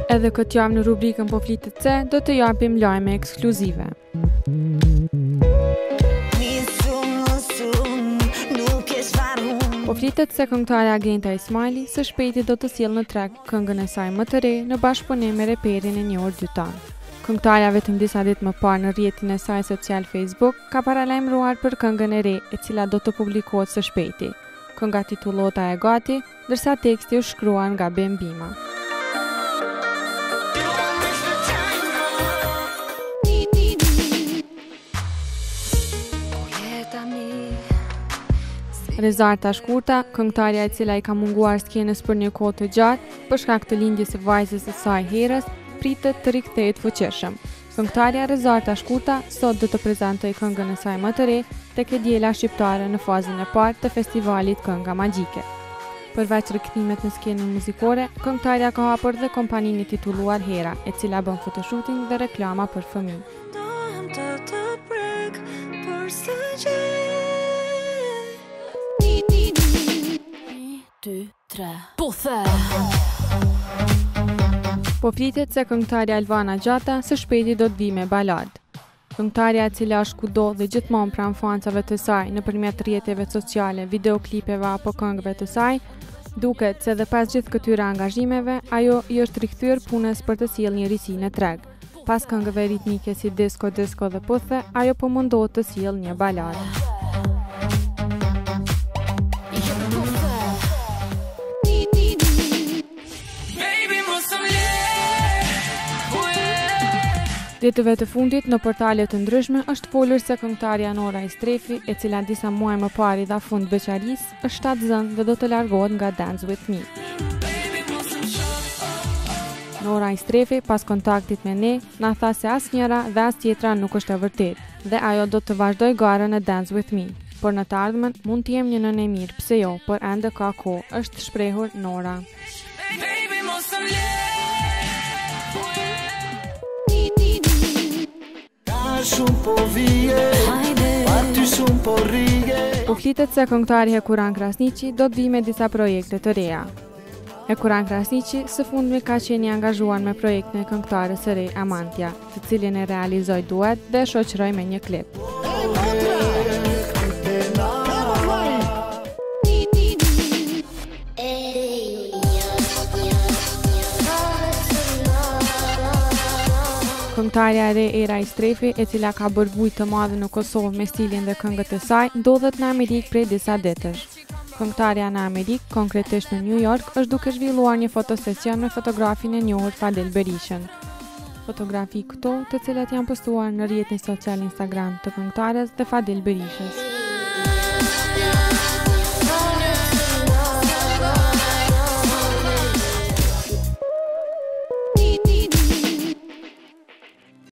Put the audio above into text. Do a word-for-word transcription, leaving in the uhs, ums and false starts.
Edhe këtë javë në rubrikën Po flitet se, do të japim lajme ekskluzive. Po flitet se këngëtarja Genta Ismaili së shpejti do të sjellë në treg këngën e saj më të re në bashkëpunim me reperin e njohur Dytan. Këngëtarja vetëm disa ditë më parë në rrjetin e saj social Facebook ka paralajmëruar për këngën e re e cila do të publikohet së shpejti. Kënga titullohet A e gati, ndërsa teksti është shkruar nga Bembima. Rezarta Shkurta, këngëtarja e cila i ka munguar skenës për një kohë të gjatë për shkak të lindjes së vajzës së saj Herës, pritet të rikthehet fuqishëm. Këngëtarja Rezarta Shkurta sot do të prezantojë këngën e saj më të re tek e diela shqiptare në fazën e parë të festivalit Kënga Magjike. Përveç rikthimet në skenën muzikore, këngëtarja ka hapur dhe kompaninë e titulluar Hera, e cila bën fotoshooting dhe reklama për fëmijë. Po the. Po flitet se këngëtarja Elvana Gjata së shpejti do të vi me balad. Këngëtarja e cila është kudo dhe gjithmonë pranë fansave të saj nëpërmjet rrjeteve sociale, videoklipeve apo këngëve të saj, duket se dhe pas gjithë këtyre angazhimeve, ajo i është rikthyer punës për të sjellë një risi në treg. Pas këngëve ritmike si disco, disco dhe po the, ajo po mundohet të sjellë një balad. Ditëve të fundit në portale të ndryshme është folur se këngëtarja Nora Istrefi, e cila disa muaj më parë i dha fund beqarisë, është shtatzënë dhe do të largohet nga Dance with Me. Nora Istrefi, pas kontaktit me ne, na tha se asnjëra dhe as tjetra nuk është e vërtetë dhe ajo do të vazhdojë garën e Dance with Me. Por në të ardhmen mund të jem një nënë e mirë, pse jo, por ende ka kohë, është shprehur Nora. Po flitet se këngëtari Hekuran Krasniqi do të vi me disa projekte të reja. Hekuran Krasniqi së fundmi ka qenë i angazhuar me projektin e këngëtarës së re Amantja, të cilin e realizoi duet dhe e shoqëroi me një klip. Këngëtarja e re Era Istrefi, e cila ka bërë bujë të madhe në Kosovë me stilin dhe këngët e saj, ndodhet në Amerikë prej disa ditësh. Këngëtarja në Amerikë, konkretisht në New York, është duke zhvilluar një fotosesion me fotografin e njohur Fadel Berishën. Fotografi këto, të cilat janë postuar në rrjetin social Instagram të këngëtarës dhe Fadel Berishës.